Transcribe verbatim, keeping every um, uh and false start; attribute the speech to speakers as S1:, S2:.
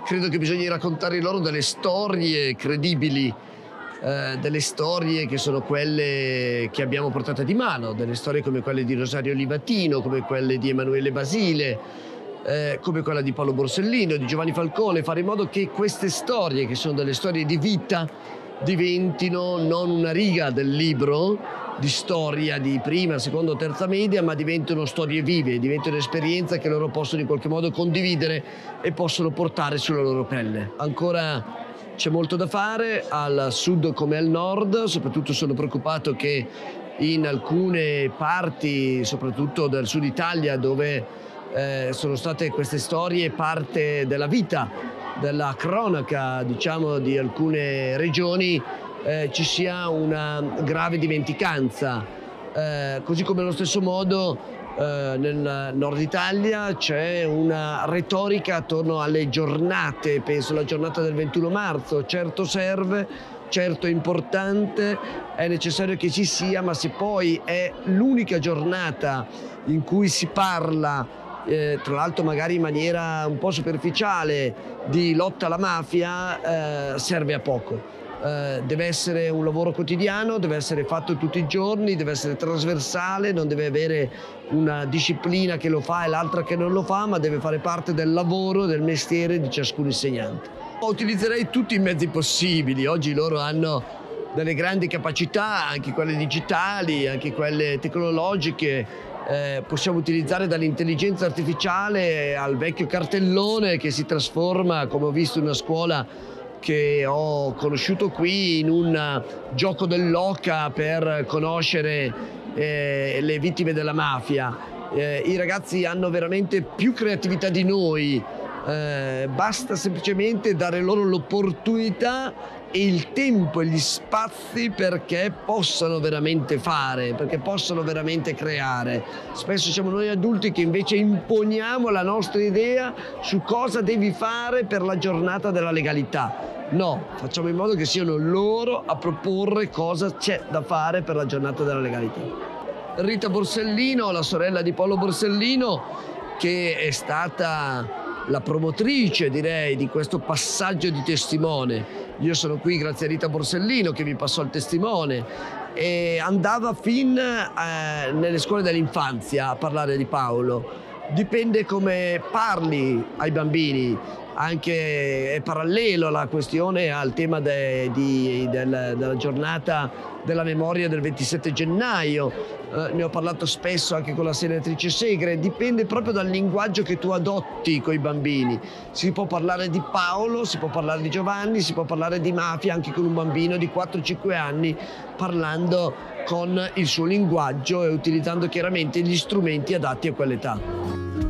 S1: credo che bisogna raccontare loro delle storie credibili, eh, delle storie che sono quelle che abbiamo portata di mano, delle storie come quelle di Rosario Livatino, come quelle di Emanuele Basile, eh, come quella di Paolo Borsellino, di Giovanni Falcone, fare in modo che queste storie, che sono delle storie di vita, diventino non una riga del libro di storia di prima, seconda o terza media, ma diventano storie vive, diventano esperienze che loro possono in qualche modo condividere e possono portare sulla loro pelle. Ancora c'è molto da fare al sud come al nord, soprattutto sono preoccupato che in alcune parti, soprattutto del sud Italia, dove eh, sono state queste storie parte della vita, della cronaca, diciamo, di alcune regioni, eh, ci sia una grave dimenticanza. Eh, così come allo stesso modo eh, nel nord Italia c'è una retorica attorno alle giornate, penso alla giornata del ventuno marzo, certo serve, certo è importante, è necessario che ci sia, ma se poi è l'unica giornata in cui si parla, Eh, tra l'altro magari in maniera un po' superficiale, di lotta alla mafia, eh, serve a poco. Eh, deve essere un lavoro quotidiano, deve essere fatto tutti i giorni, deve essere trasversale, non deve avere una disciplina che lo fa e l'altra che non lo fa, ma deve fare parte del lavoro, del mestiere di ciascun insegnante. Utilizzerei tutti i mezzi possibili, oggi loro hanno delle grandi capacità, anche quelle digitali, anche quelle tecnologiche. Eh, possiamo utilizzare dall'intelligenza artificiale al vecchio cartellone che si trasforma, come ho visto in una scuola che ho conosciuto qui, in un gioco dell'oca per conoscere eh, le vittime della mafia. Eh, I ragazzi hanno veramente più creatività di noi, eh, basta semplicemente dare loro l'opportunità e il tempo e gli spazi perché possano veramente fare, perché possano veramente creare. Spesso siamo noi adulti che invece imponiamo la nostra idea su cosa devi fare per la giornata della legalità. No, facciamo in modo che siano loro a proporre cosa c'è da fare per la giornata della legalità. Rita Borsellino, la sorella di Paolo Borsellino, che è stata la promotrice, direi, di questo passaggio di testimone. Io sono qui grazie a Rita Borsellino che mi passò il testimone, e andava fin eh, nelle scuole dell'infanzia a parlare di Paolo. Dipende come parli ai bambini, anche è parallelo la questione al tema de, di, del, della giornata della memoria del ventisette gennaio, eh, ne ho parlato spesso anche con la senatrice Segre. Dipende proprio dal linguaggio che tu adotti con i bambini. Si può parlare di Paolo, si può parlare di Giovanni, si può parlare di mafia anche con un bambino di quattro cinque anni, parlando con il suo linguaggio e utilizzando chiaramente gli strumenti adatti a quell'età.